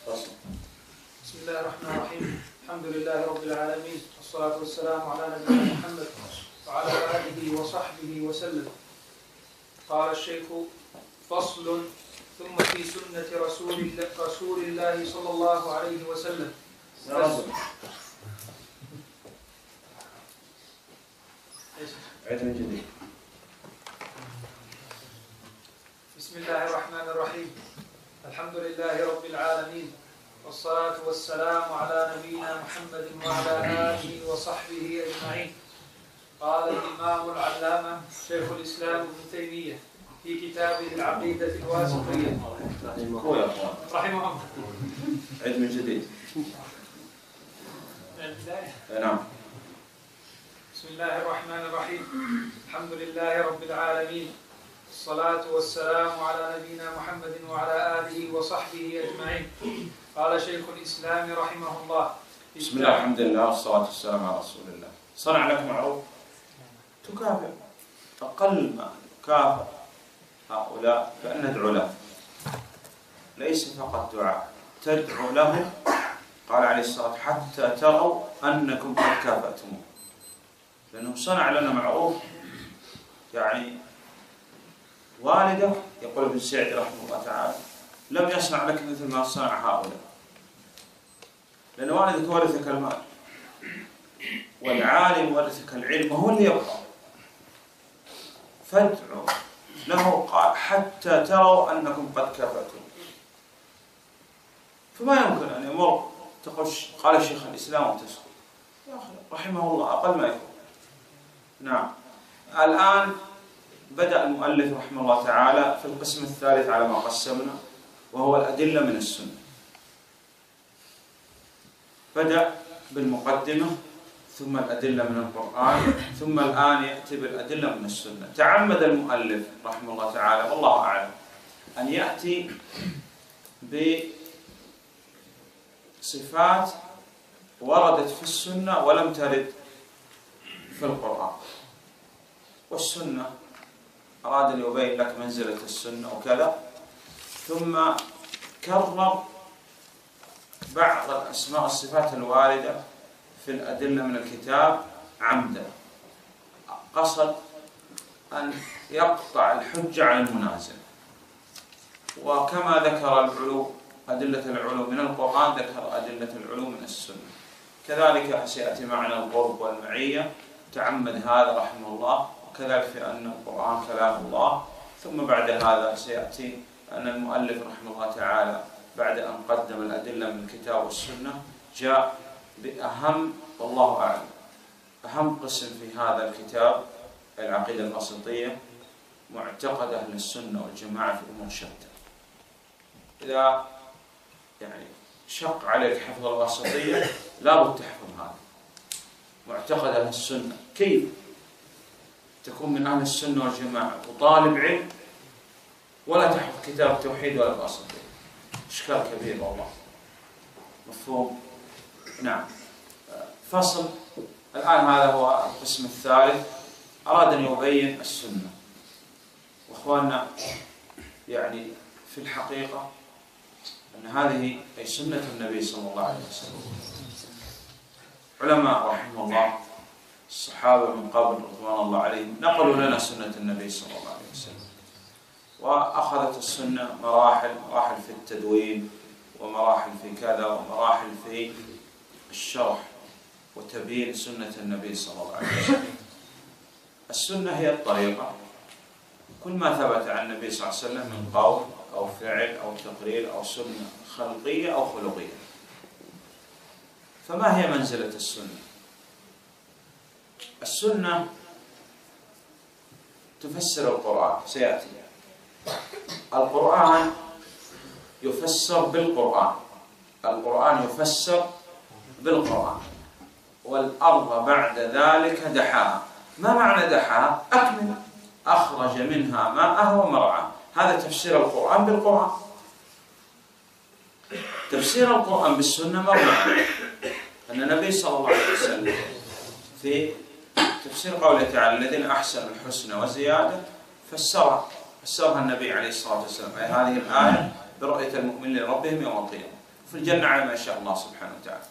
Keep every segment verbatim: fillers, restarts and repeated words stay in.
بسم الله الرحمن الرحيم. الحمد لله رب العالمين، والصلاة والسلام على نبينا محمد وعلى آله وصحبه وسلم. قال الشيخ: فصل: ثم في سنة رسول الله, رسول الله صلى الله عليه وسلم. عيد من جديد. بسم الله الرحمن الرحيم. الحمد لله رب العالمين، والصلاة والسلام على نبينا محمد وعلى آله وصحبه أجمعين. قال الإمام العلامة شيخ الإسلام ابن تيمية في كتابه العقيدة الواسطية رحمه الله. عيد من جديد. نعم. بسم الله الرحمن الرحيم. الحمد لله رب العالمين، الصلاة والسلام على نبينا محمد وعلى آله وصحبه أجمعين. قال شيخ الإسلام رحمه الله: بسم الله الحمد لله والصلاة والسلام على رسول الله. صنع لك معروف تكافئ، أقل ما تكافئ هؤلاء فأن ندعو لهم، ليس فقط دعاء، تدعو لهم. قال عليه الصلاة والسلام: حتى تروا أنكم قد كافأتموه، لأنه صنع لنا معروف. يعني والدك يقول ابن سعد رحمه الله تعالى: لم يصنع لك مثل ما صنع هؤلاء، لأن والدك ورثك المال والعالم ورثك العلم وهو اللي يبقى، فادعوا له. قال: حتى تروا أنكم قد كافأتم. فما يمكن أن يمر تقول قال شيخ الإسلام وتسكت. يا أخي رحمه الله أقل ما يكون. نعم. الآن بدأ المؤلف رحمه الله تعالى في القسم الثالث على ما قسمنا، وهو الأدلة من السنة. بدأ بالمقدمة، ثم الأدلة من القرآن، ثم الآن يأتي بالأدلة من السنة. تعمد المؤلف رحمه الله تعالى والله أعلم أن يأتي بصفات وردت في السنة ولم ترد في القرآن. والسنة أراد أن يبين لك منزلة السنة وكذا، ثم كرر بعض الأسماء والصفات الواردة في الأدلة من الكتاب عمدا، قصد أن يقطع الحجة عن المنازل. وكما ذكر العلو أدلة العلو من القرآن، ذكر أدلة العلو من السنة. كذلك سيأتي معنا القرب والمعية، تعمد هذا رحمه الله، وكذلك في أن القرآن كلام الله. ثم بعد هذا سيأتي أن المؤلف رحمه الله تعالى بعد أن قدم الأدلة من الكتاب والسنة جاء بأهم والله أعلم أهم قسم في هذا الكتاب، العقيدة الواسطية، معتقد أهل السنة والجماعة في أمور شتى. إذا يعني شق عليك حفظ الواسطية لابد تحفظ هذا معتقد أهل السنة. كيف تكون من أهل السنة والجماعة وطالب علم ولا تحفظ كتاب التوحيد ولا الواسطية؟ إشكال كبير والله. مفهوم؟ نعم. فصل. الآن هذا هو القسم الثالث، أراد أن يبين السنة. وأخواننا يعني في الحقيقة أن هذه أي سنة النبي صلى الله عليه وسلم. علماء رحمه الله الصحابة من قبل رضوان الله عليهم نقلوا لنا سنة النبي صلى الله عليه وسلم، وأخذت السنة مراحل مراحل في التدوين، ومراحل في كذا، ومراحل في الشرح وتبيين سنة النبي صلى الله عليه وسلم. السنة هي الطريقة، كل ما ثبت عن النبي صلى الله عليه وسلم من قول أو فعل أو تقرير أو سنة خلقية أو خلقية. فما هي منزلة السنة؟ السنة تفسر القرآن، سيأتي. القرآن يفسر بالقرآن، القرآن يفسر بالقرآن. والأرض بعد ذلك دحاها. ما معنى دحاها؟ أكمل. أخرج منها ماءها ومرعاها. هذا تفسير القرآن بالقرآن. تفسير القرآن بالسنة مرة أن النبي صلى الله عليه وسلم في تفسير قوله تعالى: الذين أحسنوا الحسنى وزيادة، فسرها فسرها النبي عليه الصلاة والسلام، أي هذه الآية برؤية المؤمنين لربهم يوم القيامة. في الجنة على ما شاء الله سبحانه وتعالى.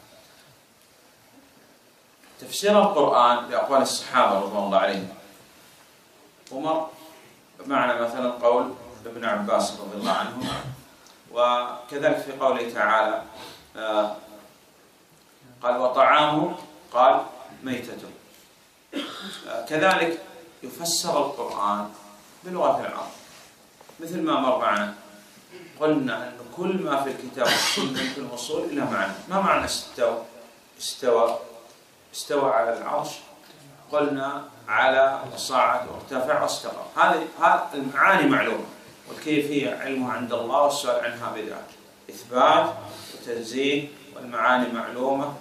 تفسير القرآن بأقوال الصحابة رضوان الله عليهم، ومر معنا مثلا قول ابن عباس رضي الله عنه، وكذلك في قوله تعالى آه قال وطعامه قال ميتته. آه كذلك يفسر القرآن بلغة العرب مثل ما مر معنا. قلنا أن كل ما في الكتاب والسنة يمكن الوصول إلى معنى. ما معنى استوى؟ استوى استوى على العرش، قلنا على وصعد وارتفع واستقر. هذه هذه المعاني معلومة، والكيفية علمها عند الله والسؤال عنها بدعة. إثبات وتنزيه والمعاني معلومة،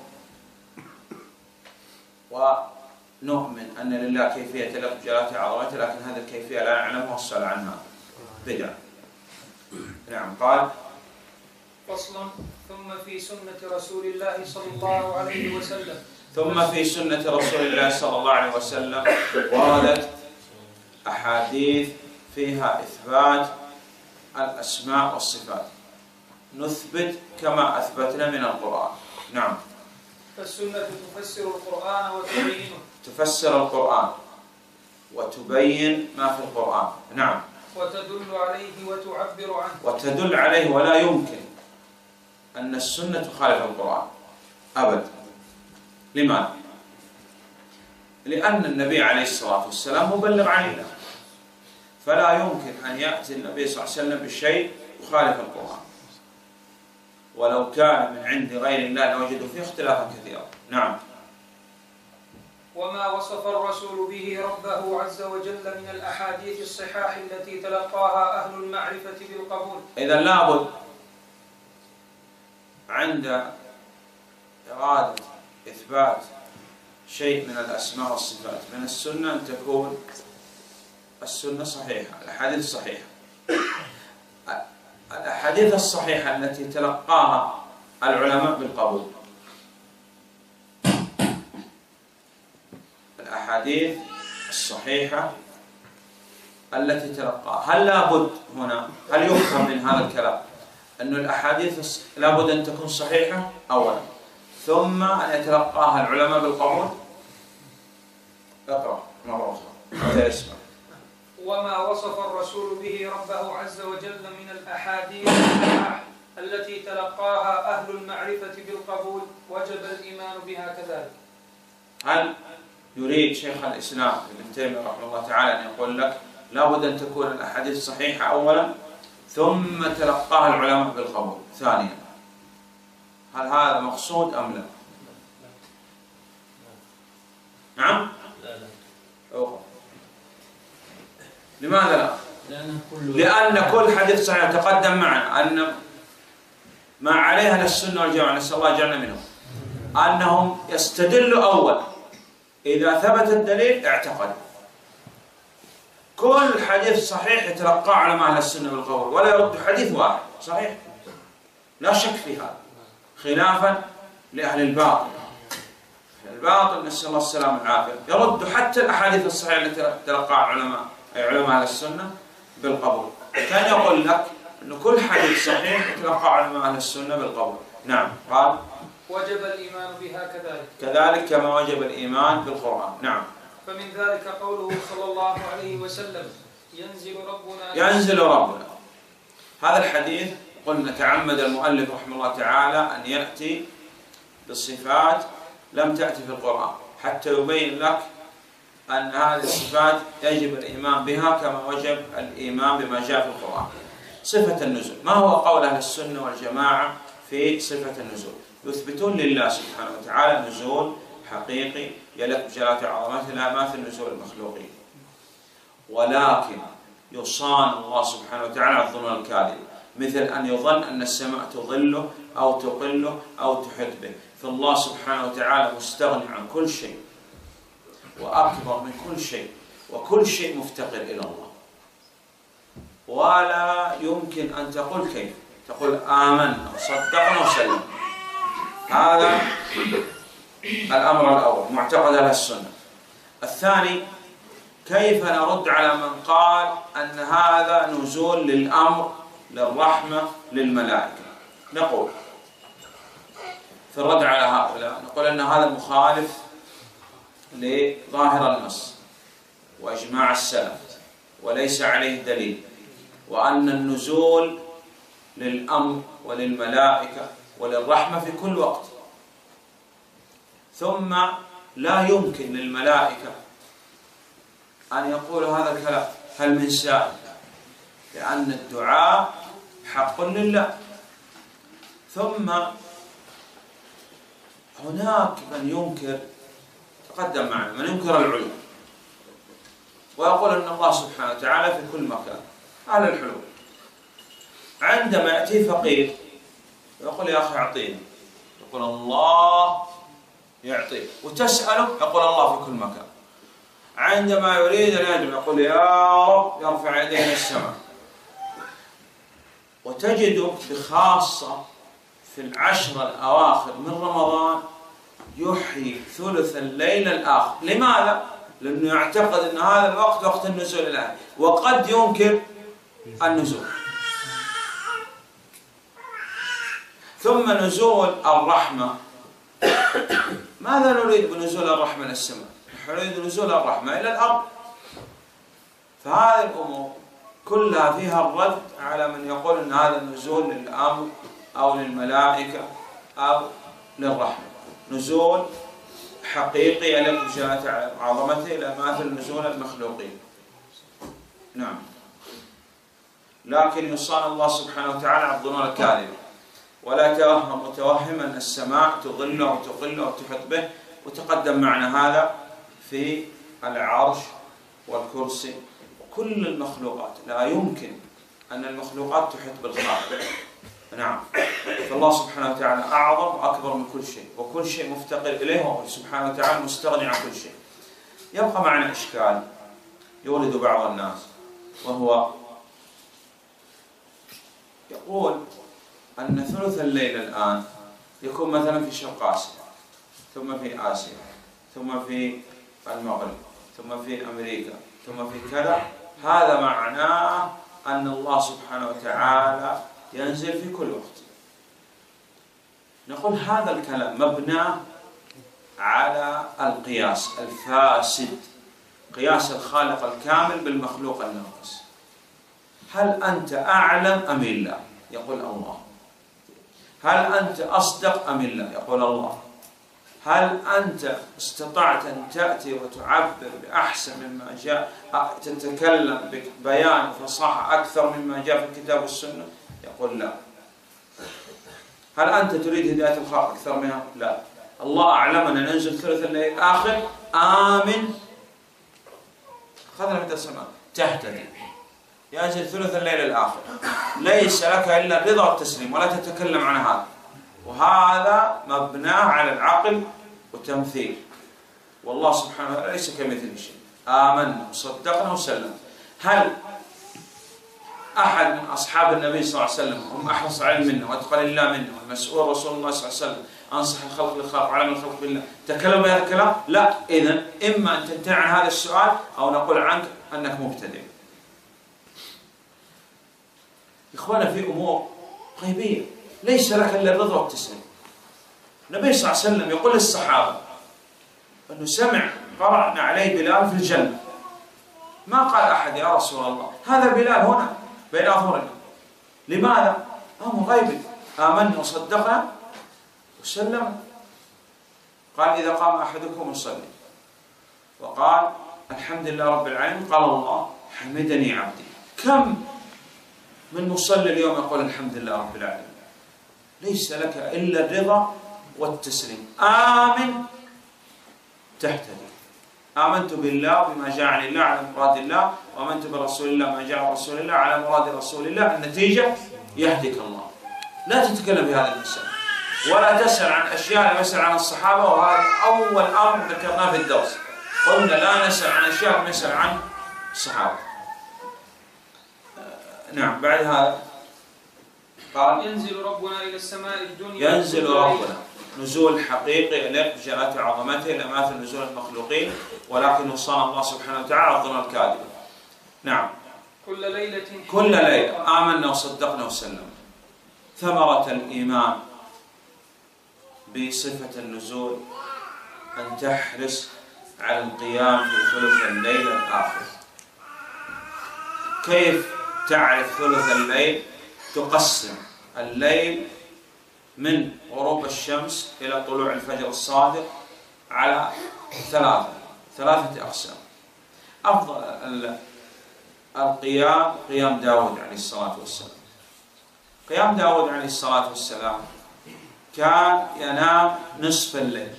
ونؤمن أن لله كيفية تليق بجلاله عظمته، لكن هذه الكيفية لا نعلمها والسؤال عنها بدعة. نعم. قال فصل. ثم في سنة رسول الله صلى الله عليه وسلم ثم في سنة رسول الله صلى الله عليه وسلم وردت أحاديث فيها إثبات الأسماء والصفات، نثبت كما أثبتنا من القرآن. نعم. فالسنة تفسر القرآن وتبينه تفسر القرآن وتبين ما في القرآن. نعم. وتدل عليه وتعبر عنه. وتدل عليه، ولا يمكن أن السنة تخالف القرآن أبدا. لماذا؟ لأن النبي عليه الصلاة والسلام مبلغ عن الله، فلا يمكن أن يأتي النبي صلى الله عليه وسلم بشيء يخالف القرآن، ولو كان من عند غير الله لوجدوا فيه اختلافا كثيرا. نعم. وما وصف الرسول به ربه عز وجل من الأحاديث الصحاح التي تلقاها أهل المعرفة بالقبول. إذا لابد عند إرادة إثبات شيء من الأسماء والصفات من السنة أن تكون السنة صحيحة، الأحاديث صحيحة. الأحاديث الصحيحة التي تلقاها العلماء بالقبول، الأحاديث الصحيحة التي تلقاها، هل لابد هنا هل يفهم من هذا الكلام أن الأحاديث لابد أن تكون صحيحة أولا، ثم أن يتلقاها العلماء بالقبول؟ اقرأ مرة أخرى اسمع. وما وصف الرسول به ربه عز وجل من الأحاديث التي تلقاها أهل المعرفة بالقبول وجب الإيمان بها كذلك. هل يريد شيخ الإسلام ابن تيمية رحمه الله تعالى أن يقول لك لابد أن تكون الأحاديث صحيحة أولا ثم تلقاها العلماء بالقبول ثانيا؟ هل هذا مقصود أم لا؟ نعم؟ لا لا. أوه. لماذا لا؟ لأن كل لأن كل حديث صحيح تقدم معنا أن ما عليها أهل السنة والجماعة، نسأل الله يجعلنا منهم، أنهم يستدلوا أول، إذا ثبت الدليل اعتقد. كل حديث صحيح يتلقى علماء أهل السنة بالقبول، ولا يرد حديث واحد صحيح، لا شك في هذا، خلافا لأهل الباطل. الباطل نسأل الله السلامة والعافية يرد حتى الأحاديث الصحيحة التي تلقاها علماء أي علماء أهل السنة بالقبول. كان يقول لك أن كل حديث صحيح يتلقى علماء أهل السنة بالقبول. نعم. قال وجب الإيمان بها كذلك. كذلك كما وجب الإيمان بالقرآن. نعم. فمن ذلك قوله صلى الله عليه وسلم ينزل ربنا ينزل ربنا. هذا الحديث قلنا تعمد المؤلف رحمه الله تعالى أن يأتي بصفات لم تأتي في القرآن حتى يبين لك أن هذه الصفات يجب الإيمان بها كما وجب الإيمان بما جاء في القرآن. صفة النزول، ما هو قول أهل السنة والجماعة في صفة النزول؟ يثبتون لله سبحانه وتعالى نزول حقيقي يليق بجلالة عظمته لا مثل نزول المخلوقين، ولكن يصان الله سبحانه وتعالى الظنون الكاذبة، مثل أن يظن أن السماء تظله أو تقله أو تحيط به، فالله سبحانه وتعالى مستغني عن كل شيء وأكبر من كل شيء، وكل شيء مفتقر إلى الله، ولا يمكن أن تقول كيف، تقول آمنا وصدقنا وسلمنا. هذا الأمر الأول معتقد أهل السنة. الثاني، كيف نرد على من قال أن هذا نزول للأمر للرحمة للملائكة؟ نقول في الرد على هؤلاء نقول أن هذا مخالف لظاهر النص وإجماع السلف وليس عليه دليل، وأن النزول للأمر وللملائكة وللرحمة في كل وقت، ثم لا يمكن للملائكة أن يقولوا هذا الكلام هل من سائل، لأن الدعاء حق لله. ثم هناك من ينكر، تقدم معنا، من ينكر العلو ويقول أن الله سبحانه وتعالى في كل مكان، أهل الحلول. عندما يأتي فقير يقول يا أخي أعطيني، يقول الله يعطيه، وتسأله يقول الله في كل مكان. عندما يريد أن يدعو يقول يا رب، يرفع يديه إلى السماء. وتجد بخاصة في العشر الأواخر من رمضان يحيي ثلث الليل الآخر. لماذا؟ لأنه يعتقد أن هذا الوقت وقت النزول الآخر، وقد ينكر النزول. ثم نزول الرحمة، ماذا نريد بنزول الرحمة إلى السماء؟ نريد نزول الرحمة إلى الأرض. فهذه الأمور كلها فيها الرد على من يقول أن هذا النزول للأمر أو للملائكة أو للرحمة، نزول حقيقي يليق بجلالة عظمته لا مثل نزول المخلوقين. نعم، لكن يصان الله سبحانه وتعالى على الظنون الكاذبة، ولا توهم متوهم أن السماء تظله وتقله وتحط به، وتقدم معنا هذا في العرش والكرسي وكل المخلوقات. لا يمكن أن المخلوقات تحط بالخالق. نعم، فالله سبحانه وتعالى أعظم وأكبر من كل شيء، وكل شيء مفتقر إليه، وهو سبحانه وتعالى مستغني عن كل شيء. يبقى معنا إشكال يولد بعض الناس، وهو يقول أن ثلث الليل الآن يكون مثلا في شرق آسيا، ثم في آسيا، ثم في المغرب، ثم في أمريكا، ثم في كذا. هذا معناه أن الله سبحانه وتعالى ينزل في كل وقت. نقول هذا الكلام مبنى على القياس الفاسد، قياس الخالق الكامل بالمخلوق الناقص. هل أنت أعلم أم الله؟ يقول الله. هل أنت أصدق أم الله؟ يقول الله. هل أنت استطعت أن تأتي وتعبر بأحسن مما جاء، تتكلم ببيان وفصاحة أكثر مما جاء في الكتاب والسنة؟ يقول لا. هل أنت تريد هداية الخلق أكثر منها؟ لا. الله أعلمنا ننزل ثلث الليل الآخر آمن، أخذنا من السماء تهتدي، ينزل ثلث الليل الآخر، ليس لك إلا الرضا والتسليم، ولا تتكلم عن هذا. وهذا مبنى على العقل والتمثيل، والله سبحانه وتعالى ليس كمثله شيء. آمنا وصدقنا وسلمنا. هل أحد من أصحاب النبي صلى الله عليه وسلم هم أحرص علم منه وأتقى لله منه والمسؤول رسول الله صلى الله عليه وسلم أنصح الخلق للخلق وعلم الخلق بالله تكلم بهذا الكلام؟ لا. إذن إما أن تنتهي عن هذا السؤال أو نقول عنك أنك مبتدئ. إخوانا، في أمور غيبية ليس لك إلا الرضا والتسليم. النبي صلى الله عليه وسلم يقول للصحابة أنه سمع قرأنا عليه بلال في الجنة. ما قال أحد يا رسول الله هذا بلال هنا بين أظهرنا. لماذا؟ أمر غيبي. آمنا وصدقنا وسلم. قال إذا قام أحدكم يصلي وقال الحمد لله رب العالمين، قال الله حمدني عبدي. كم من مصلي اليوم يقول الحمد لله رب العالمين؟ ليس لك إلا الرضا والتسليم. آمن تهتدي. آمنت بالله وبما جاء عن الله على مراد الله، وآمنت برسول الله ما جاء عن رسول الله على مراد رسول الله. النتيجة يهديك الله. لا تتكلم في هذا المسألة، ولا تسأل عن أشياء لم يسأل عن الصحابة، وهذا أول أمر ذكرناه في الدرس. قلنا لا نسأل عن أشياء لم يسأل عن الصحابة. نعم، بعد هذا قال ينزل ربنا إلى السماء الدنيا. ينزل ربنا نزول حقيقي يليق بجلالة عظمته لا مثل نزول المخلوقين، ولكن وصانا الله سبحانه وتعالى على الظن الكاذبة. نعم، كل ليلة كل ليلة آمنا وصدقنا وسلمنا. ثمرة الإيمان بصفة النزول أن تحرص على القيام في ثلث الليل الآخر. كيف تعرف ثلث الليل؟ تقسم الليل من غروب الشمس إلى طلوع الفجر الصادق على ثلاثة ثلاثة أقسام. أفضل القيام قيام داود عليه الصلاة والسلام. قيام داود عليه الصلاة والسلام كان ينام نصف الليل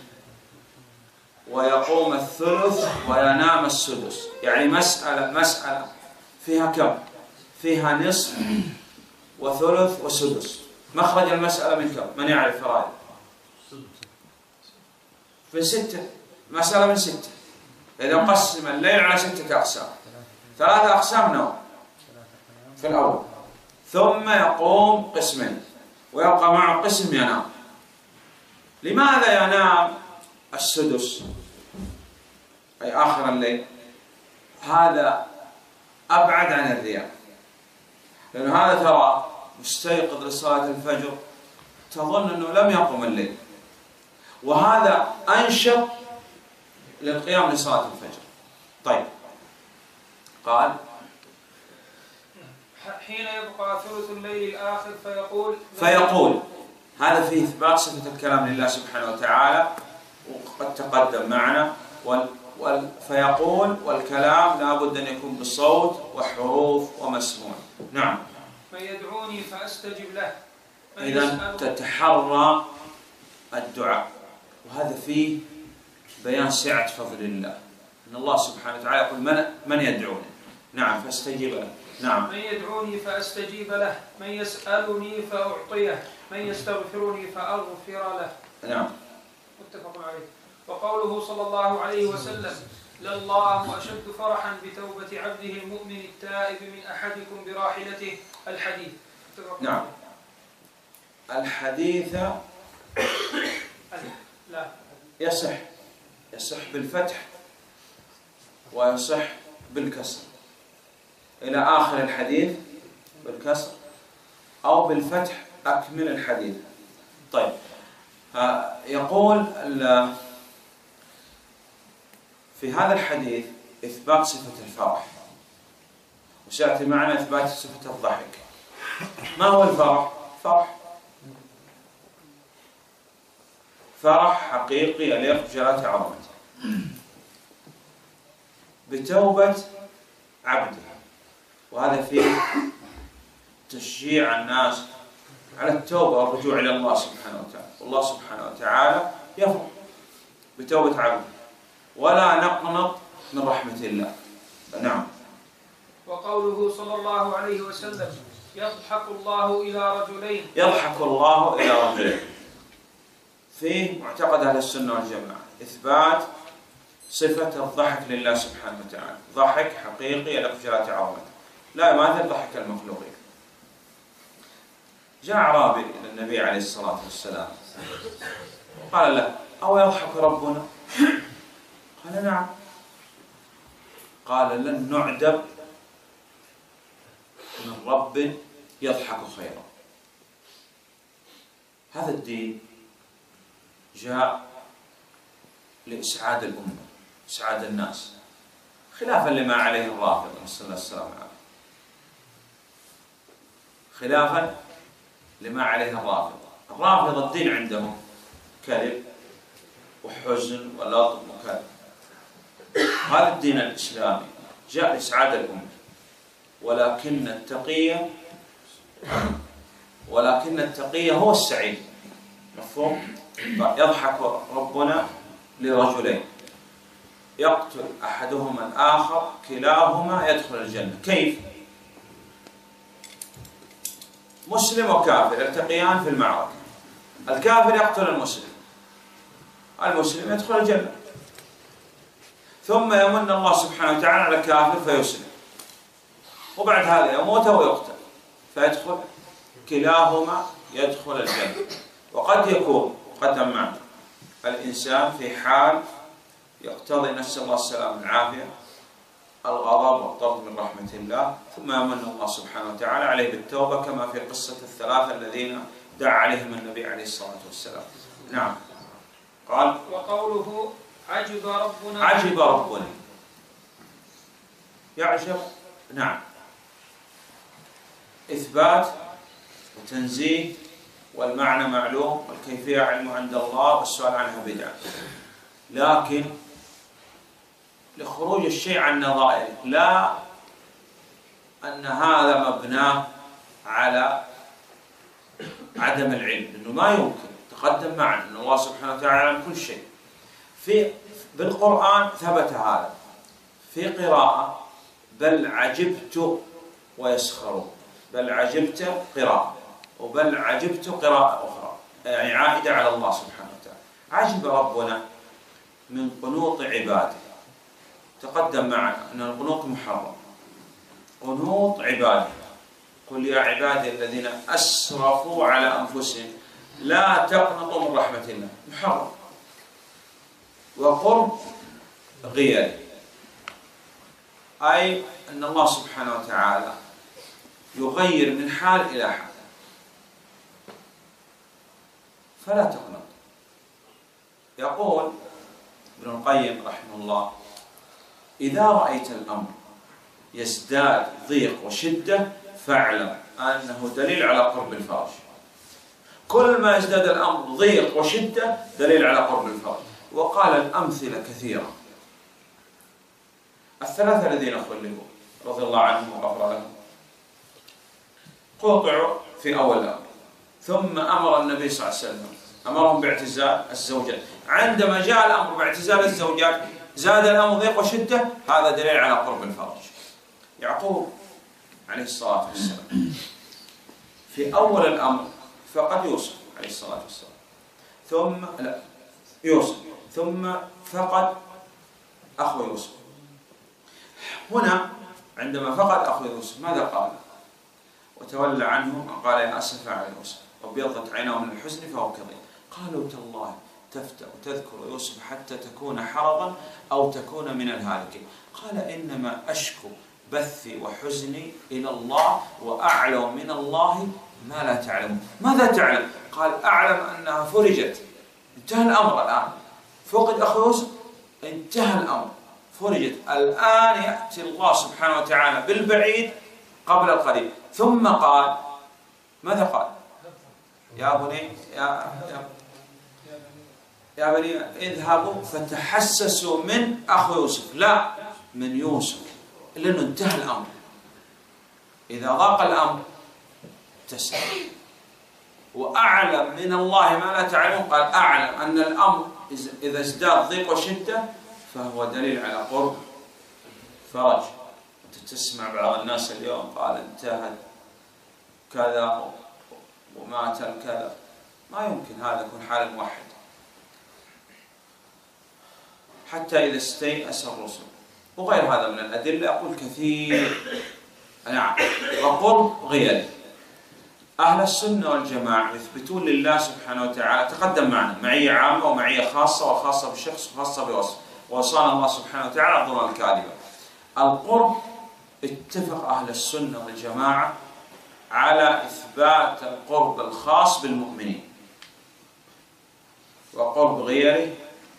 ويقوم الثلث وينام السدس، يعني مسألة مسألة فيها كم؟ فيها نصف وثلث وسدس. مخرج المسألة من كم؟ من يعرف فرائض؟ من ستة. مسألة من ستة. إذا قسم الليل على ستة أقسام، ثلاثة أقسام نوم في الأول، ثم يقوم قسمين ويبقى معه قسم ينام. لماذا ينام السدس أي آخر الليل؟ هذا أبعد عن الرياء، لأن هذا ترى مستيقظ لصلاة الفجر تظن أنه لم يقم الليل، وهذا أنشط للقيام لصلاة الفجر. طيب، قال حين يبقى ثلث الليل الآخر فيقول فيقول هذا فيه إثبات صفة الكلام لله سبحانه وتعالى، وقد تقدم معنا. وال وال فيقول والكلام لا بد أن يكون بصوت وحروف ومسموع. نعم. من يدعوني فأستجب له. إذا تتحرى الدعاء، وهذا فيه بيان سعة فضل الله، أن الله سبحانه وتعالى يقول من من يدعوني. نعم، فاستجيب له. نعم. من يدعوني فأستجيب له، من يسألني فأعطيه، من يستغفرني فأغفر له. نعم. متفق عليه. وقوله صلى الله عليه وسلم: لله أشد فرحا بتوبة عبده المؤمن التائب من أحدكم براحلته. الحديث. نعم. الحديث لا يصح يصح بالفتح ويصح بالكسر إلى آخر الحديث بالكسر، أو بالفتح أكمل الحديث. طيب، يقول في هذا الحديث إثبات صفة الفرح، وسيأتي معنا إثبات صفة الضحك. ما هو الفرح؟ فرح فرح حقيقي يليق بجلالة عظمته بتوبة عبده، وهذا فيه تشجيع الناس على التوبة والرجوع إلى الله سبحانه وتعالى. والله سبحانه وتعالى يفرح بتوبة عبده ولا نقنط من رحمة الله. نعم. وقوله صلى الله عليه وسلم: يضحك الله إلى رجلين. يضحك الله إلى رجلين فيه معتقد أهل السنة والجماعة إثبات صفة الضحك لله سبحانه وتعالى، ضحك حقيقي يليق بجلالة عظمته، لا يماثل ضحك المخلوقين. جاء أعرابي إلى النبي عليه الصلاة والسلام وقال له: أو يضحك ربنا؟ قال: نعم. قال: لن نعدب من رب يضحك خيرا. هذا الدين جاء لإسعاد الأمة، إسعاد الناس، خلافا لما عليه الرافضة، نسأل الله السلامة والعافية، خلافا لما عليه الرافضة. الرافضة الدين عندهم كذب وحزن ولطم وكذب. هذا الدين الإسلامي جاء لإسعاد الأمة، ولكن التقي ولكن التقي هو السعيد. مفهوم؟ يضحك ربنا لرجلين يقتل أحدهما الآخر كلاهما يدخل الجنة. كيف؟ مسلم وكافر يلتقيان في المعركة، الكافر يقتل المسلم، المسلم يدخل الجنة، ثم يمن الله سبحانه وتعالى على الكافر فيسلم، وبعد هذا يموت ويقتل فيدخل كلاهما يدخل الجنة. وقد يكون قدم معنا الإنسان في حال يقتضي، نسأل الله السلامة والعافية، الغضب والطرد من رحمة الله، ثم يمن الله سبحانه وتعالى عليه بالتوبة، كما في قصة الثلاثة الذين دعا عليهم النبي عليه الصلاة والسلام. نعم. قال وقوله عجب ربنا عجب ربنا، يعجب، نعم، إثبات وتنزيه، والمعنى معلوم، والكيفية علم عند الله، والسؤال عنها بدعة. لكن لخروج الشيء عن نظائره، لا أن هذا مبناه على عدم العلم، لأنه ما يمكن، تقدم معنا أن الله سبحانه وتعالى يعلم كل شيء. في بالقرآن ثبت هذا، في قراءة بل عجبت ويسخرون، بل عجبت قراءة، وبل عجبت قراءة أخرى، يعني عائدة على الله سبحانه وتعالى. عجب ربنا من قنوط عباده، تقدم معنا أن القنوط محرم، قنوط عباده، قل يا عبادي الذين أسرفوا على أنفسهم لا تقنطوا من رحمة الله، محرم. وقرب غير، أي أن الله سبحانه وتعالى يغير من حال إلى حال، فلا تقنط. يقول ابن القيم رحمه الله: إذا رأيت الأمر يزداد ضيق وشدة فاعلم أنه دليل على قرب الفرج. كل ما يزداد الأمر ضيق وشدة دليل على قرب الفرج. وقال الأمثلة كثيرة. الثلاثة الذين خلفوا رضي الله عنهم وغفر لهم قطعوا في أول الأمر، ثم أمر النبي صلى الله عليه وسلم أمرهم باعتزال الزوجات. عندما جاء الأمر باعتزال الزوجات زاد الأمر ضيق وشدة، هذا دليل على قرب الفرج. يعقوب عليه الصلاة والسلام في أول الأمر فقد يوسف عليه الصلاة والسلام، ثم لا يوسف، ثم فقد أخو يوسف. هنا عندما فقد أخو يوسف ماذا قال؟ وتولى عنهم وقال يا أسف على يوسف وابيضت عيناه من الحزن فهو كظيم. قالوا تالله تفتأ وتذكر يوسف حتى تكون حرضا أو تكون من الهالكين. قال إنما أشكو بثي وحزني إلى الله وأعلم من الله ما لا تعلمون. ماذا تعلم؟ قال أعلم أنها فرجت، انتهى الأمر الآن. فقد أخو يوسف، انتهى الأمر، فرجت. الآن يأتي الله سبحانه وتعالى بالبعيد قبل القريب. ثم قال ماذا قال؟ يا بني يا يا يا بني اذهبوا فتحسسوا من أخو يوسف، لا من يوسف، لأنه انتهى الأمر. إذا ضاق الأمر تسأل. وأعلم من الله ما لا تعلمون، قال أعلم أن الأمر إذا ازداد ضيق وشدة فهو دليل على قرب فرج. أنت تسمع بعض الناس اليوم قال انتهت كذا ومات كذا، ما يمكن هذا يكون حال الموحد. حتى إذا استيأس الرسل وغير هذا من الأدلة أقول كثير. نعم. وقرب غيره. أهل السنة والجماعة يثبتون لله سبحانه وتعالى، تقدم معنا معية عامة ومعية خاصة، وخاصة بشخص وخاصة بوصف، ووصانا الله سبحانه وتعالى الظنون الكاذبة. القرب اتفق أهل السنة والجماعة على إثبات القرب الخاص بالمؤمنين، وقرب غيره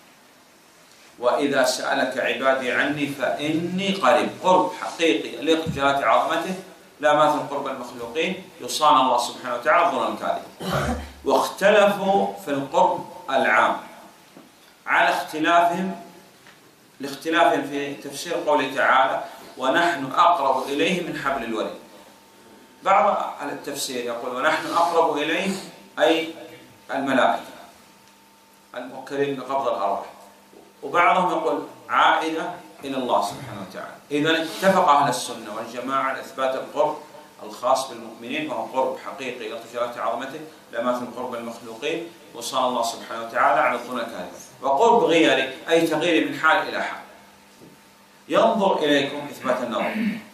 وإذا سألك عبادي عني فإني قريب. قرب حقيقي يليق بجلالة عظمته، لا مثل قرب المخلوقين، يصان الله سبحانه وتعالى الظنون الكاذبة. واختلفوا في القرب العام على اختلافهم لاختلافهم في تفسير قوله تعالى ونحن أقرب إليه من حبل الوريد. بعض أهل التفسير يقول ونحن أقرب إليه أي الملائكة الموكلين بقبض الأرواح، وبعضهم يقول عائدة إلى الله سبحانه وتعالى. إذا اتفق أهل السنة والجماعة على إثبات القرب الخاص بالمؤمنين، وهو قرب حقيقي يليق بجلالة عظمته، لا مثل قرب المخلوقين، وصان الله سبحانه وتعالى على الظنون الكاذبة. وقرب غيري أي تغيير من حال إلى حال. ينظر إليكم إثبات النظر،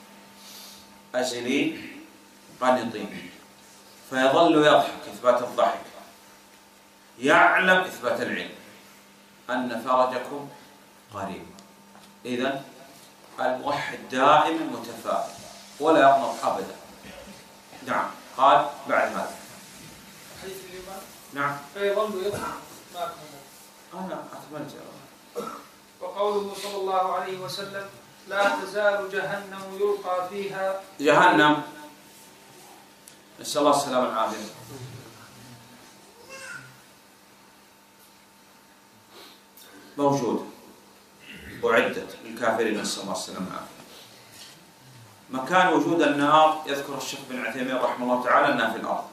أزلين قانطين، فيظل يضحك إثبات الضحك، يعلم إثبات العلم، أن فرجكم قريب. إذن الموحد دائما متفائل ولا يقنط أبدا. نعم. قال بعد هذا حديث الإمام نعم فيظل يضحك أنا أكملت. وقوله صلى الله عليه وسلم لا تزال جهنم يلقى فيها. جهنم نسأل الله السلامة والعافية موجودة وعدت للكافرين، نسأل الله السلامة والعافية. مكان وجود النار يذكر الشيخ بن عثيمين رحمه الله تعالى أنها في الأرض،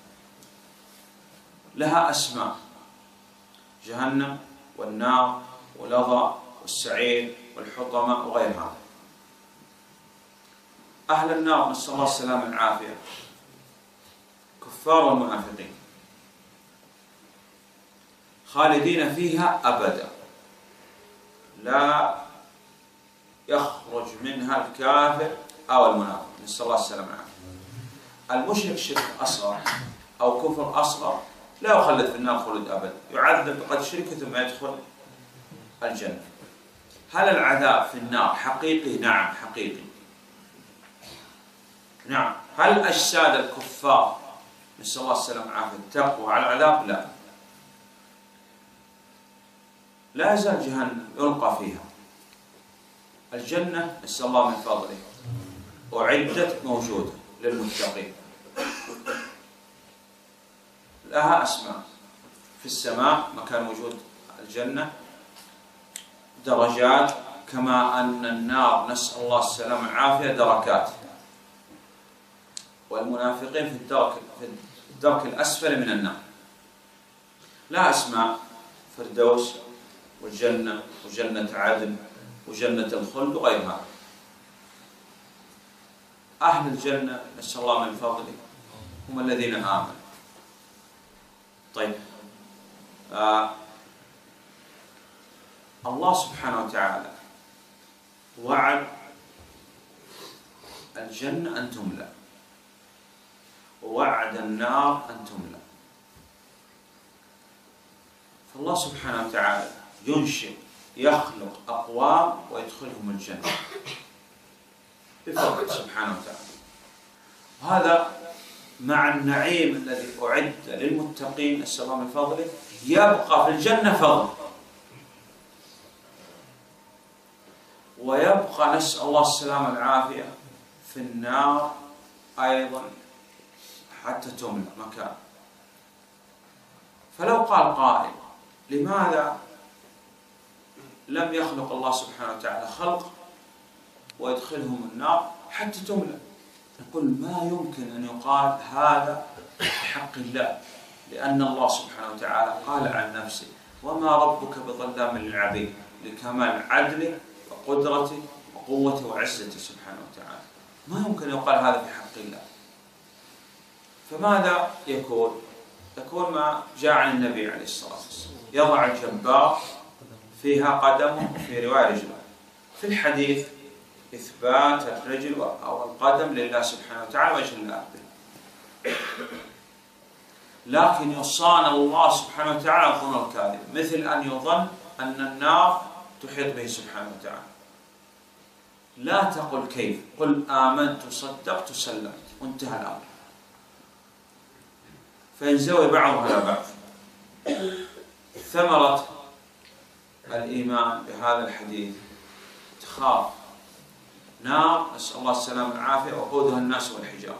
لها أسماء: جهنم والنار واللظى والسعير والحطمة وغير هذا. أهل النار نسأل الله السلامة والعافية كفار والمنافقين خالدين فيها أبدا، لا يخرج منها الكافر أو المنافق، نسأل الله السلامة والعافية. المشرك شرك أصغر أو كفر أصغر لا يخلد في النار خلود أبدا، يعذب قد شرك ثم يدخل الجنة. هل العذاب في النار حقيقي؟ نعم حقيقي، نعم. هل أجساد الكفار نسأل الله السلامة والعافية تقوى على العذاب؟ لا. لا يزال جهنم يلقى فيها. الجنة نسأل الله من فضله أعدت موجودة للمتقين، لها أسماء. في السماء مكان وجود الجنة درجات، كما أن النار نسأل الله السلامة والعافية دركات، والمنافقين في الدرك في الدرك الأسفل من النار. لا أسماء: فردوس والجنة وجنة عدن وجنة الخلد وغير هذا. أهل الجنة نسأل الله من فضله هم الذين آمنوا. طيب، آه الله سبحانه وتعالى وعد الجنة أن تملأ، ووعد النار أن تملأ. فالله سبحانه وتعالى ينشئ يخلق أقوام ويدخلهم الجنة بفضله سبحانه وتعالى. وهذا مع النعيم الذي أعد للمتقين نسأل الله من فضله، يبقى في الجنة فضل، ويبقى نسأل الله السلامة والعافية في النار أيضا حتى تملأ مكان. فلو قال قائل: لماذا لم يخلق الله سبحانه وتعالى خلق ويدخلهم النار حتى تملأ؟ نقول ما يمكن أن يقال هذا بحق الله، لأن الله سبحانه وتعالى قال عن نفسه: وما ربك بظلام للعبيد، لكمال عدله وقدرته وقوته وعزته سبحانه وتعالى. ما يمكن أن يقال هذا بحق الله. فماذا يكون؟ يكون ما جاء عن النبي عليه الصلاة والسلام: يضع الجبار فيها قدمه، في رواية رجله. في الحديث إثبات الرجل أو القدم لله سبحانه وتعالى وجه الله به، لكن يصان الله سبحانه وتعالى الظن الكاذب، مثل أن يظن أن النار تحيط به سبحانه وتعالى. لا تقل كيف، قل آمنت صدقت سلمت وانتهى الأمر. فينزوي بعضها على بعض. ثمرة الإيمان بهذا الحديث تخاف نار نسأل الله السلامة والعافية وقودها الناس والحجارة،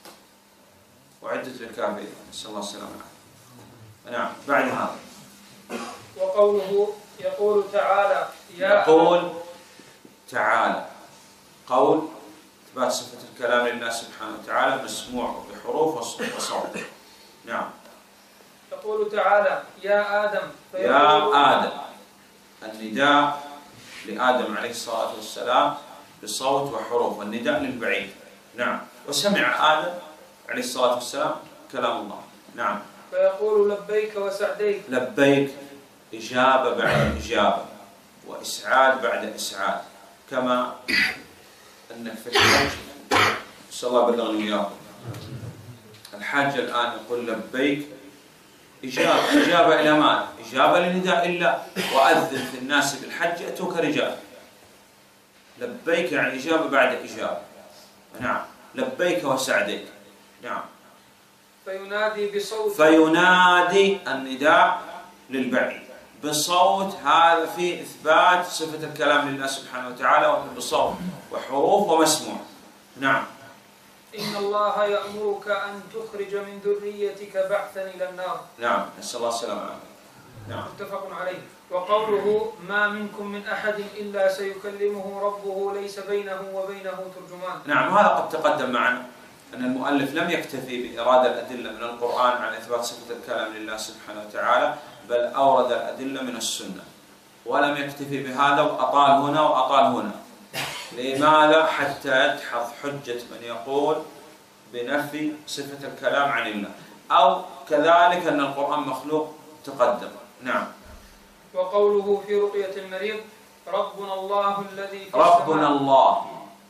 وعدت للكافرين نسأل الله السلامة والعافية. نعم. بعد هذا وقوله يقول تعالى يا يقول تعالى، قول إثبات صفة الكلام لله سبحانه وتعالى مسموع بحروف وصوت. نعم. يقول تعالى يا آدم، يا آدم، النداء لآدم عليه الصلاة والسلام بصوت وحروف، والنداء للبعيد. نعم. وسمع آدم عليه الصلاة والسلام كلام الله. نعم. فيقول لبيك وسعديك. لبيك إجابة بعد إجابة، وإسعاد بعد إسعاد، كما أنك في الحج نسأل الله بلغني وإياكم. الحاج الآن يقول لبيك إجابة، إجابة إلى ماذا؟ إجابة لنداء الله: وأذن في الناس بالحج يأتوك رجال. لبيك يعني إجابة بعد إجابة. نعم. لبيك وسعديك. نعم. فينادي بصوت، فينادي النداء للبعيد. بصوت، هذا في إثبات صفة الكلام لله سبحانه وتعالى بصوت وحروف ومسموع. نعم. إن الله يأمرك أن تخرج من ذريتك بعثا إلى النار. نعم، نسأل الله السلامة. نعم. متفق عليه. وقوله ما منكم من أحد إلا سيكلمه ربه ليس بينه وبينه ترجمان. نعم، هذا قد تقدم معنا أن المؤلف لم يكتفي بإرادة الأدلة من القرآن على إثبات صفة الكلام لله سبحانه وتعالى، بل أورد الأدلة من السنة، ولم يكتفي بهذا وأطال هنا وأطال هنا. لماذا؟ حتى يدحض حجة من يقول بنفي صفة الكلام عن الله، أو كذلك أن القرآن مخلوق تقدم. نعم. وقوله في رقية المريض ربنا الله الذي في ربنا الله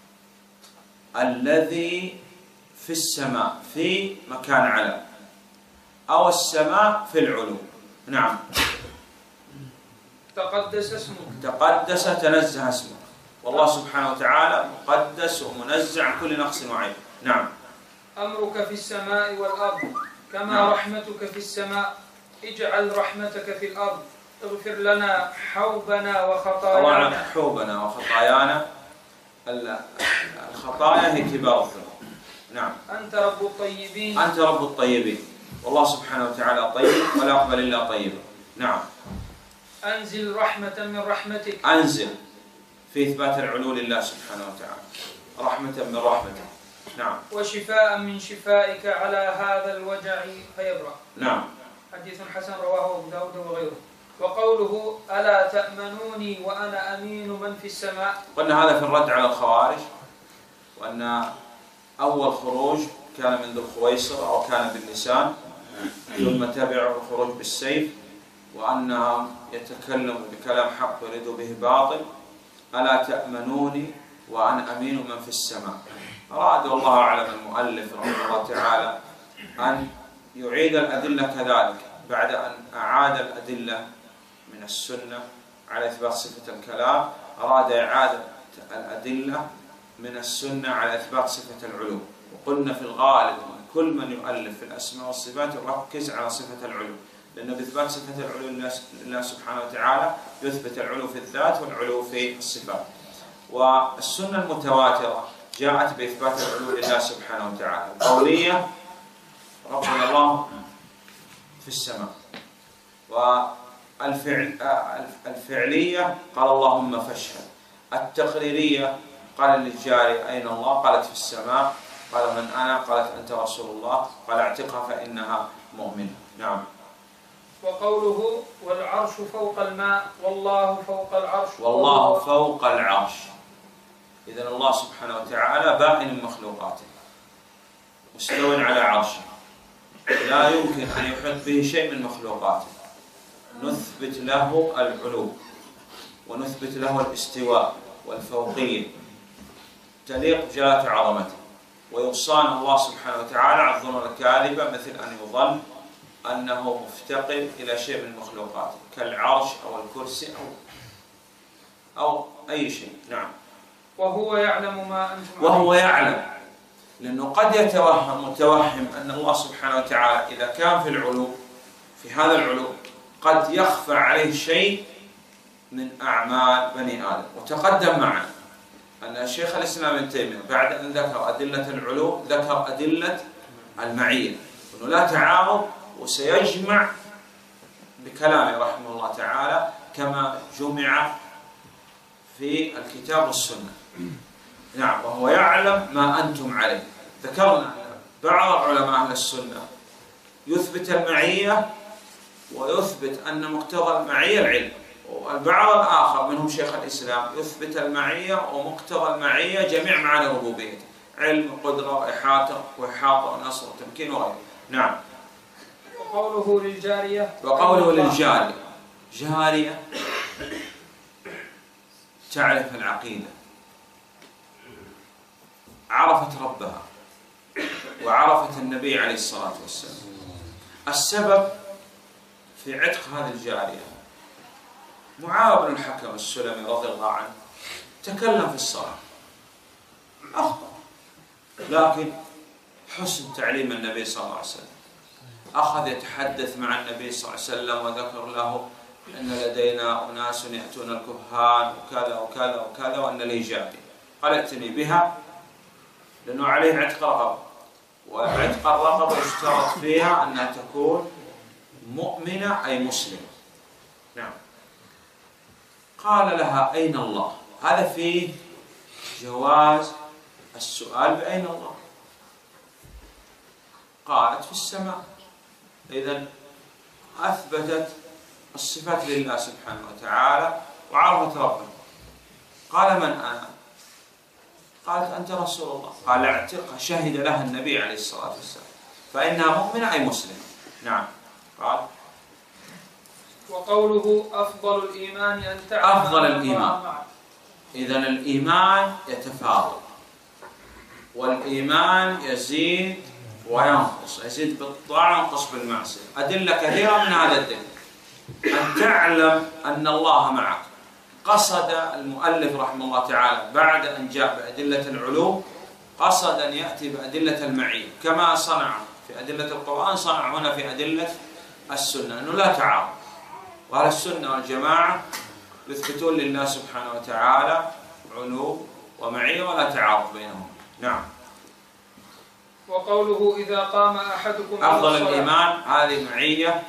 الذي في السماء، في مكان على، أو السماء في العلو. نعم. تقدس اسمك. تقدس تنزه اسمك، والله سبحانه وتعالى مقدس ومنزه عن كل نقص وعيب. نعم. أمرك في السماء والأرض كما نعم. رحمتك في السماء، اجعل رحمتك في الأرض، اغفر لنا حوبنا وخطايانا. طبعا حوبنا وخطايانا، الخطايا هي كبار الذنوب. نعم. أنت رب الطيبين. أنت رب الطيبين، والله سبحانه وتعالى طيب ولا يقبل إلا طيبا. نعم. أنزل رحمة من رحمتك. أنزل في إثبات العلو لله سبحانه وتعالى، رحمة من رحمته. نعم. وشفاء من شفائك على هذا الوجع فيبرأ. نعم. حديث حسن رواه أبو داود وغيره. وقوله ألا تأمنوني وأنا أمين من في السماء. قلنا هذا في الرد على الخوارج، وأن أول خروج كان من ذو الخويصر أو كان باللسان، ثم تبعوا الخروج بالسيف، وأنهم يتكلموا بكلام حق ويريدوا به باطل. ألا تأمنوني وأنا أمين من في السماء. أراد والله أعلم المؤلف رحمه الله تعالى أن يعيد الأدلة كذلك، بعد أن أعاد الأدلة من السنة على إثبات صفة الكلام، أراد إعادة الأدلة من السنة على إثبات صفة العلو. وقلنا في الغالب كل من يؤلف في الأسماء والصفات يركز على صفة العلو، لأنه بإثبات صفة العلو لله سبحانه وتعالى يثبت العلو في الذات والعلو في الصفات. والسنة المتواترة جاءت بإثبات العلو لله سبحانه وتعالى. القولية ربنا الله في السماء، والفعل الفعلية قال اللهم فاشهد. التقريرية قال للجارية أين الله؟ قالت في السماء. قال من أنا؟ قالت أنت رسول الله. قال اعتقها فإنها مؤمنة. نعم. وقوله والعرش فوق الماء والله فوق العرش. والله فوق العرش، إذن الله سبحانه وتعالى بائن من مخلوقاته مستو على عرشه، لا يمكن أن يحيط به شيء من مخلوقاته. نثبت له العلو ونثبت له الاستواء والفوقية تليق بجلالة عظمته، ويصان الله سبحانه وتعالى عن الظنون الكاذبة، مثل أن يظن أنه مفتقر إلى شيء من مخلوقاته كالعرش أو الكرسي أو أو أي شيء. نعم. وهو يعلم ما أنتم وهو يعلم، لأنه قد يتوهم متوهم أن الله سبحانه وتعالى إذا كان في العلو، في هذا العلو قد يخفى عليه شيء من أعمال بني آدم. وتقدم معنا أن شيخ الإسلام ابن تيمية بعد أن ذكر أدلة العلو ذكر أدلة المعية، أنه لا تعارض، وسيجمع بكلامه رحمه الله تعالى كما جمع في الكتاب والسنة. نعم. وهو يعلم ما أنتم عليه. ذكرنا أن بعض علماء أهل السنة يثبت المعية ويثبت أن مقتضى المعية العلم، والبعض الآخر منهم شيخ الإسلام يثبت المعية ومقتضى المعية جميع معاني ربوبيته، علم وقدرة وإحاطة وإحاطة ونصر وتمكين وغيره. نعم. وقوله للجارية وقوله للجارية، جارية تعرف العقيدة، عرفت ربها وعرفت النبي عليه الصلاة والسلام. السبب في عتق هذه الجارية معاوية بن الحكم السلمي رضي الله عنه تكلم في الصلاة، أخطأ، لكن حسن تعليم النبي صلى الله عليه وسلم أخذ يتحدث مع النبي صلى الله عليه وسلم وذكر له أن لدينا أناس يأتون الكهان وكذا وكذا وكذا وأن لي جارية، قال ائتني بها، لأنه عليه عتق رقبة، وعتق الرقبة يشترط فيها أنها تكون مؤمنة أي مسلمة. نعم. قال لها أين الله؟ هذا فيه جواز السؤال بأين الله. قالت في السماء. إذن أثبتت الصفات لله سبحانه وتعالى وعرفت ربه. قال من أنا؟ قالت أنت رسول الله. قال اعتقها، شهد لها النبي عليه الصلاة والسلام، فإنها مؤمنة أي مسلمة. نعم. قال وقوله أفضل الإيمان أن تعلم أفضل الإيمان. إذن الإيمان يتفاضل، والإيمان يزيد وينقص، يزيد بالطاعة وينقص بالمعصية. أدلة كثيرة من هذا الدين. أن تعلم أن الله معك. قصد المؤلف رحمه الله تعالى بعد أن جاء بأدلة العلوم قصد أن يأتي بأدلة المعية، كما صنع في أدلة القرآن صنع هنا في أدلة السنة، أنه لا تعارض. وأهل السنة والجماعة يثبتون لله سبحانه وتعالى علو ومعية ولا تعارض بينهم. نعم. وقوله إذا قام أحدكم أفضل الإيمان، هذه معية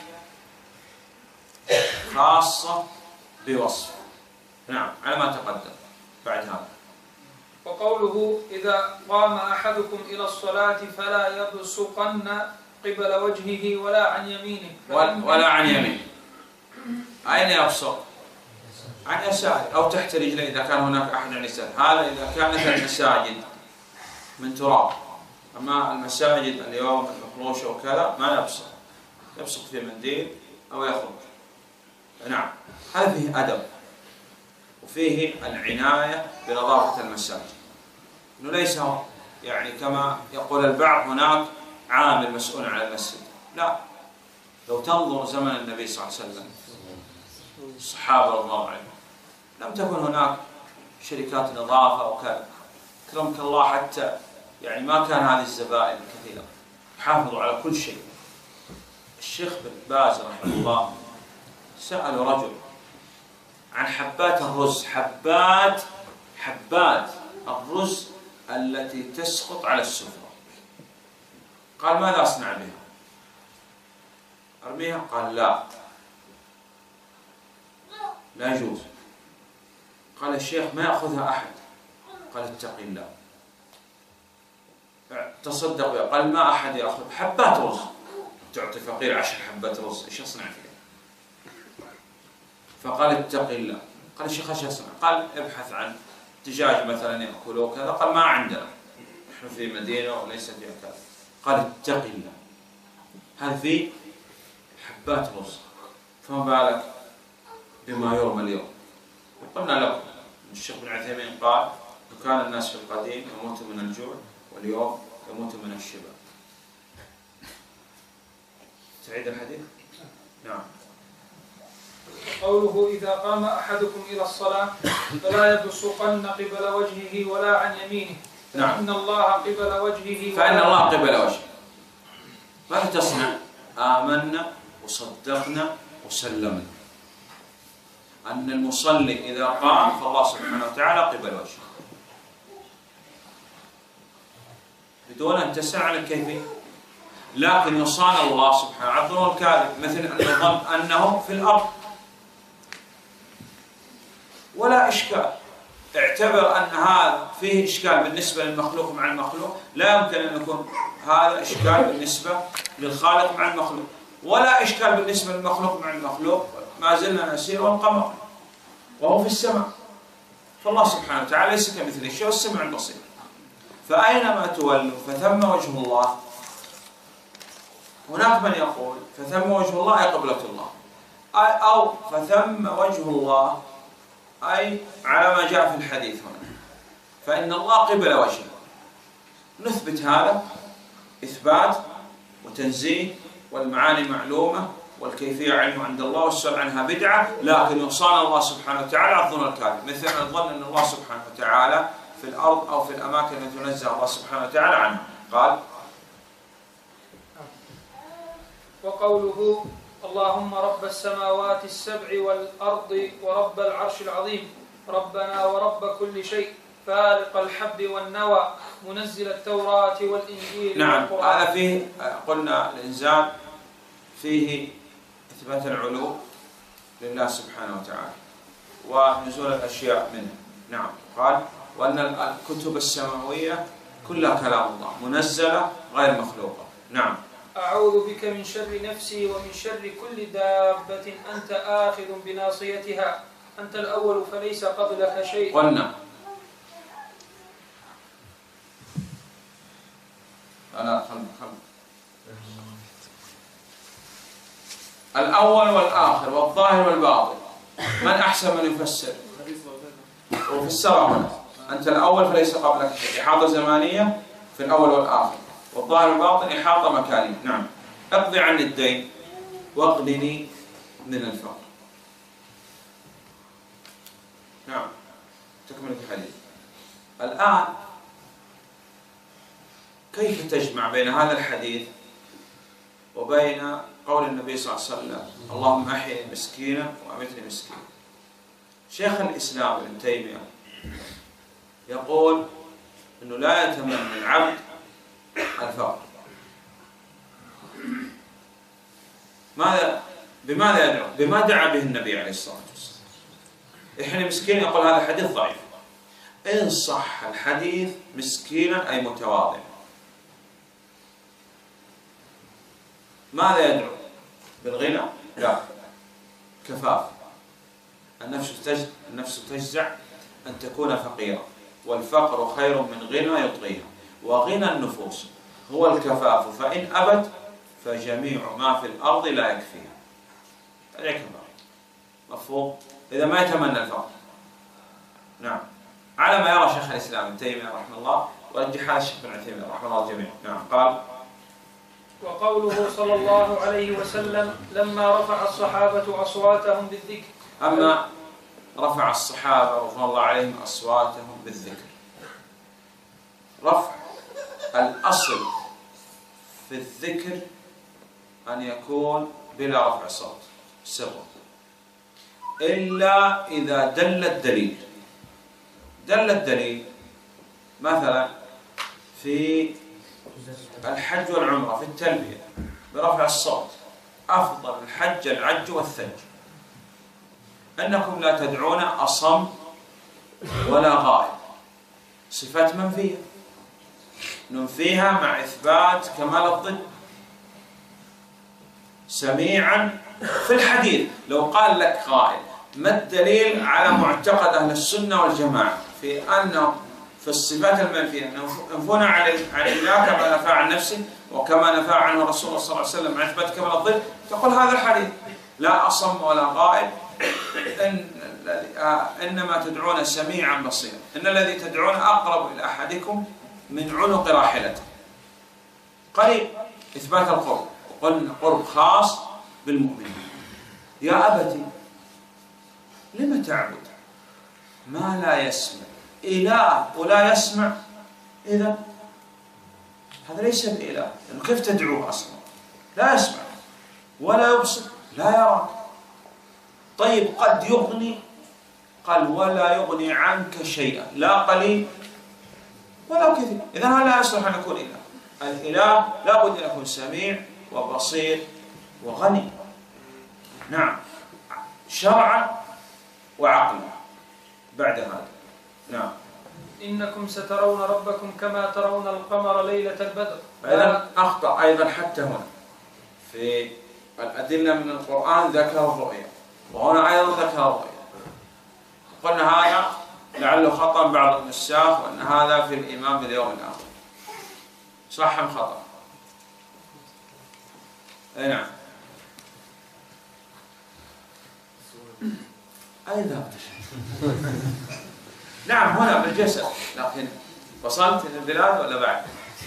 خاصة بوصف. نعم، على ما تقدم بعد هذا. وقوله إذا قام أحدكم إلى الصلاة فلا يبصقن قبل وجهه ولا عن يمينه. ولا عن يمينه. أين يبصق؟ عن يساره أو تحت رجله إذا كان هناك أحد عن يساره. هذا إذا كانت المساجد من تراب. أما المساجد اليوم المفروشة وكذا ما يبصق، يبصق في منديل أو يخرج. نعم، هذا فيه أدب وفيه العناية بنظافة المساجد، إنه ليس يعني كما يقول البعض هناك عامل مسؤول على المسجد. لا، لو تنظر زمن النبي صلى الله عليه وسلم الصحابة رضي الله عنهم لم تكن هناك شركات نظافة وكذا، أكرمك الله، حتى يعني ما كان هذه الزبائن الكثيرة، حافظوا على كل شيء. الشيخ بن باز رحمه الله سأل رجل عن حبات الرز، حبات حبات الرز التي تسقط على السفرة. قال ماذا أصنع بها؟ أرميها؟ قال لا، لا يجوز. قال الشيخ ما يأخذها أحد. قال اتق الله، تصدق بها. قال ما أحد يأخذ حبات رز، تعطي فقير عشر حبات رز إيش أصنع فيها؟ فقال اتق الله. قال الشيخ ايش أصنع؟ قال ابحث عن دجاج مثلا يأكلوه كذا. قال ما عندنا، نحن في مدينة وليس فيها كذا. قال اتق الله، هذا في حبات رز، فما بالك بما يرمى اليوم. وقلنا لكم الشيخ بن عثيمين قال كان الناس في القديم يموتون من الجوع واليوم يموتون من الشبع. تعيد الحديث؟ نعم. قوله إذا قام أحدكم إلى الصلاة فلا يبصقن قبل وجهه ولا عن يمينه. نعم. فإن الله قبل وجهه فإن الله قبل وجهه. ماذا تصنع؟ آمنا وصدقنا وسلمنا أن المصلي إذا قام فالله سبحانه وتعالى قبل وجهه، بدون أن تسأل عن الكيفية. لكن يصان الله سبحانه عبده الكاذب، مثل أن يظن أنه في الأرض ولا إشكال. اعتبر أن هذا فيه إشكال بالنسبة للمخلوق مع المخلوق، لا يمكن أن يكون هذا إشكال بالنسبة للخالق مع المخلوق، ولا إشكال بالنسبة للمخلوق مع المخلوق. ما زلنا نسير والقمر وهو في السماء، فالله سبحانه وتعالى ليس كمثله شيء والسمع البصير. فأينما تولوا فثم وجه الله. هناك من يقول فثم وجه الله أي قبلة الله، أو فثم وجه الله أي على ما جاء في الحديث هنا، فإن الله قبل وجهه. نثبت هذا إثبات وتنزيه، والمعاني معلومة والكيفية علم عند الله، والسؤال عنها بدعة. لكن يصان الله سبحانه وتعالى على الظن الكاذب، مثل أن الظن أن الله سبحانه وتعالى في الأرض أو في الأماكن التي تنزه الله سبحانه وتعالى عنها. قال وقوله اللهم رب السماوات السبع والأرض ورب العرش العظيم ربنا ورب كل شيء فارق الحب والنوى منزل التوراة والإنجيل نعم. والقرآن. هذا فيه قلنا الإنزال فيه إثبات العلو لله سبحانه وتعالى ونزول الأشياء منه. نعم. قال وأن الكتب السماوية كلها كلام الله منزلة غير مخلوقة. نعم. أعوذ بك من شر نفسي ومن شر كل دابة أنت آخذ بناصيتها أنت الأول فليس قبلك شيء. قلنا أنا خل خل الأول والآخر والظاهر والباطن من أحسن من يفسر؟ وفسره هنا أنت الأول فليس قبلك شيء، إحاطة زمانية في الأول والآخر، والظاهر والباطن إحاطة مكانية. نعم. اقضي عني الدين واغنني من الفقر. نعم. تكملة الحديث. الآن كيف تجمع بين هذا الحديث وبين قول النبي صلى الله عليه وسلم اللهم أحيني مسكينا وأمتني مسكينا؟ شيخ الإسلام ابن تيمية يقول أنه لا يتمنى العبد الفقر. ماذا بماذا يدعو؟ بما دعا به النبي عليه الصلاة والسلام. إحنا مسكين يقول هذا الحديث ضعيف. إن صح الحديث مسكينا أي متواضعا. ماذا يدعو؟ بالغنى؟ لا، كفاف. النفس تجزع النفس تجزع أن تكون فقيرة، والفقر خير من غنى يطغيها، وغنى النفوس هو الكفاف، فإن أبت فجميع ما في الأرض لا يكفيها. هذا كفاف. مفهوم؟ إذا ما يتمنى الفقر. نعم. على ما يرى شيخ الإسلام ابن تيمية رحمه الله ورجح الشيخ ابن عثيمين رحمه الله الجميع. نعم. قال وقوله صلى الله عليه وسلم لما رفع الصحابة أصواتهم بالذكر. أما رفع الصحابة رضوان الله عليهم أصواتهم بالذكر، رفع الأصل في الذكر أن يكون بلا رفع صوت سرا، إلا إذا دل الدليل. دل الدليل مثلا في الحج والعمرة في التلبية برفع الصوت، أفضل الحج العج والثج، أنكم لا تدعون أصم ولا غائب، صفات منفية ننفيها مع إثبات كمال الضد. سميعا في الحديث لو قال لك قائل ما الدليل على معتقد أهل السنة والجماعة في أنه في الصفات المنفية ينفون عن الله كما نفى عن نفسه وكما نفى عنه رسول الله صلى الله عليه وسلم مع إثبات كمال الضد، تقول هذا الحديث لا أصم ولا غائب، إن إنما تدعون سميعا بصيرا، إن الذي تدعون أقرب إلى أحدكم من عنق راحلته. قريب إثبات القرب، وقلنا قرب خاص بالمؤمنين. يا أبتي لم تعبد ما لا يسمع؟ إله ولا يسمع، إذا هذا ليس بإله، لأنه كيف تدعوه أصلا؟ لا يسمع ولا يبصر لا يراك. طيب قد يغني، قال ولا يغني عنك شيئا، لا قليل ولا كثير، إذا هذا لا يصلح أن يكون إله. الإله لا بد أن يكون سميع وبصير وغني. نعم. شرعا وعقلا بعد هذا. نعم. إنكم سترون ربكم كما ترون القمر ليلة البدر. أيضا أخطأ أيضا حتى هنا في الأدلة من القرآن ذكر الرؤيا، وهنا أيضا ذكر الرؤيا. قلنا هذا لعله خطأ بعض النساخ، وأن هذا في الإيمان باليوم الآخر. صح أم خطأ؟ أي نعم. أيضا نعم هنا بالجسد، لكن وصلت إلى البلاد ولا بعد؟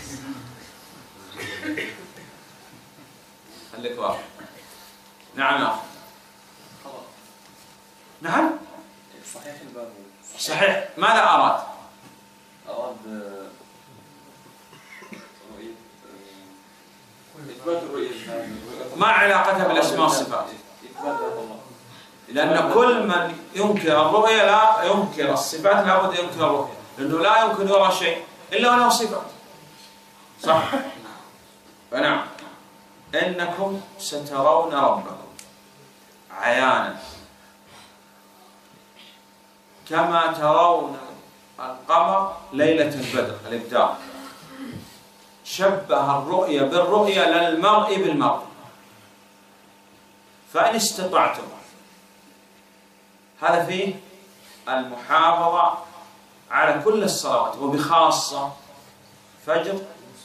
خليك واضح. نعم نعم. نعم صحيح الباب صحيح. ماذا أراد؟ أراد رؤية ما علاقتها بالأسماء والصفات، لأن كل من ينكر الرؤية لا ينكر الصفات لابد ينكر الرؤية، لأنه لا يمكن يرى شيء إلا له صفات، صح؟ فنعم إنكم سترون ربكم عيانا كما ترون القمر ليلة البدر، الإبدار. شبه الرؤية بالرؤية للمرء بالمرء. فإن استطعتم، هذا فيه المحافظة على كل الصلوات وبخاصة فجر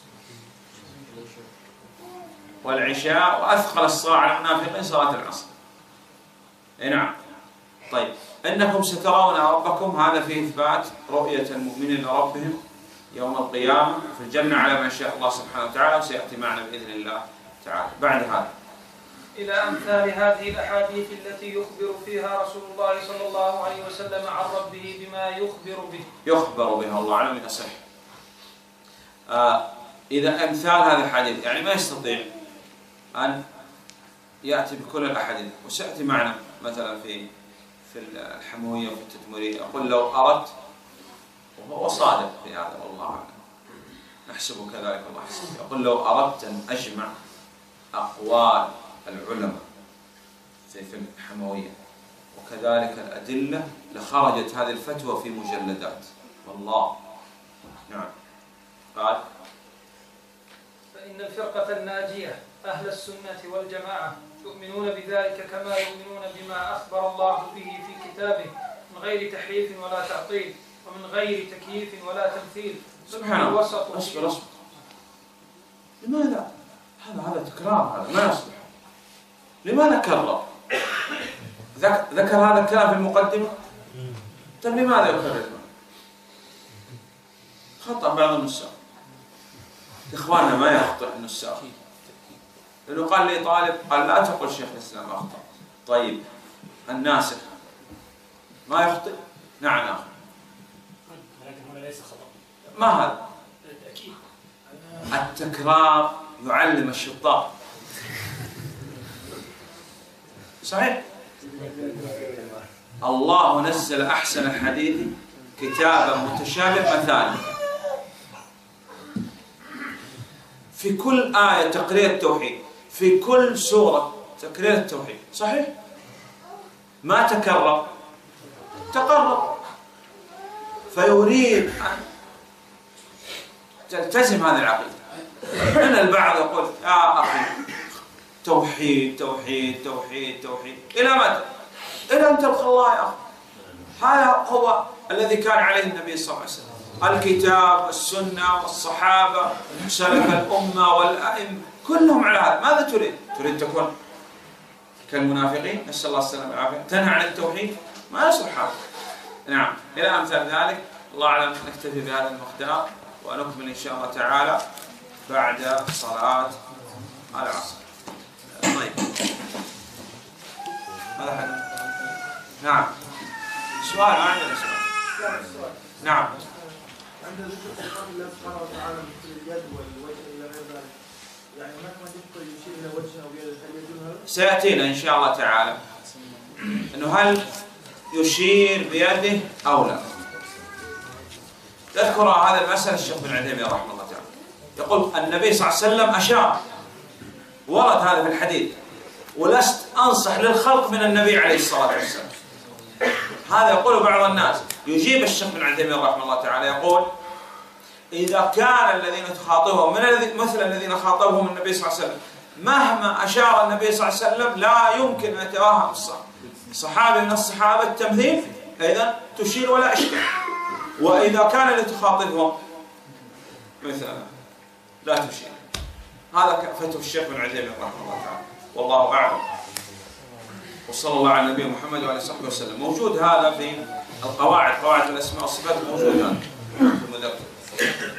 والعشاء، وأثقل الصلاة على المنافقين صلاة العصر. نعم. طيب إنكم سترون ربكم، هذا فيه إثبات رؤية المؤمنين لربهم يوم القيامة في الجنة على ما شاء الله سبحانه وتعالى، وسيأتي معنا بإذن الله تعالى. بعد هذا إلى أمثال هذه الأحاديث التي يخبر فيها رسول الله صلى الله عليه وسلم عن ربه بما يخبر به يخبر بها الله أعلم يصح. آه إذا أمثال هذه الحديث يعني ما يستطيع أن يأتي بكل الأحاديث، وسيأتي معنا مثلا في في الحموية وفي التدمرية. أقول لو أردت، وهو صادق في هذا والله أعلم، نحسبه كذلك الله يحسبه. أقول لو أردت أن أجمع أقوال العلماء في الحموية وكذلك الأدلة لخرجت هذه الفتوى في مجلدات والله. نعم. قال فإن الفرقة الناجية أهل السنة والجماعة يؤمنون بذلك كما يؤمنون بما أخبر الله به في كتابه من غير تحريف ولا تعطيل ومن غير تكييف ولا تمثيل. سبحان الله. أصبر أصبر. لماذا؟ هذا هذا تكرار، هذا ما يصلح. لماذا كرر؟ ذكر هذا الكلام في المقدمة؟ طيب لماذا يكرر؟ خطأ بعض النساخ. إخواننا ما يخطئ النساخ، لأنه قال لي طالب قال لا تقل شيخ الإسلام أخطأ. طيب الناسخ ما يخطئ؟ نعم أخي. ولكن هنا ليس خطأ. ما هذا؟ بالتأكيد التكرار يعلم الشطار. صحيح؟ الله نزل أحسن الحديث كتابا متشابه مثاني. في كل آية تقرير التوحيد، في كل سورة تقرير التوحيد. صحيح؟ ما تكرر، تقرر. فيريد أن تلتزم هذه العقيدة. من البعض يقول يا أخي توحيد توحيد توحيد توحيد إلى متى؟ إلى أن تلقى الله يا أخي. هذا هو الذي كان عليه النبي صلى الله عليه وسلم، الكتاب والسنة والصحابة سلف الأمة والأئمة كلهم على هذا. ماذا تريد؟ تريد تكون كالمنافقين؟ نسأل الله السلامة والعافية. تنهى عن التوحيد؟ ما يصلح هذا. نعم. إلى أمثال ذلك. الله أعلم. نكتفي بهذا المقدار ونكمل إن شاء الله تعالى بعد صلاة العصر. طيب هذا حد. نعم. سؤال ما عندنا سؤال. نعم. عند ذكر قول الله سبحانه وتعالى مثل اليد والوجه الى غير ذلك، يعني مهما يذكر يشير الى وجهه او يده هل يجوز هذا؟ سياتينا ان شاء الله تعالى انه هل يشير بيده او لا. تذكر هذا المسألة الشيخ بن عثيمين رحمه الله تعالى يقول النبي صلى الله عليه وسلم أشار، ورد هذا في الحديث، ولست أنصح للخلق من النبي عليه الصلاة والسلام. هذا يقول بعض الناس. يجيب الشيخ بن عثيمين رحمه الله تعالى يقول إذا كان الذين تخاطبهم من مثل الذين خاطبهم النبي صلى الله عليه وسلم مهما أشار النبي صلى الله عليه وسلم لا يمكن أن يتوهم صحابي من الصحابة التمثيل، إذا تشير ولا إشكال. وإذا كان اللي تخاطبهم مثلا لا تشير. هذا فتوى الشيخ بن عثيمين رحمه الله تعالى والله أعلم. وصلى الله على النبي محمد وعلى آله وصحبه وسلم. موجود هذا في القواعد، قواعد الأسماء والصفات، موجود هذا في المذكر.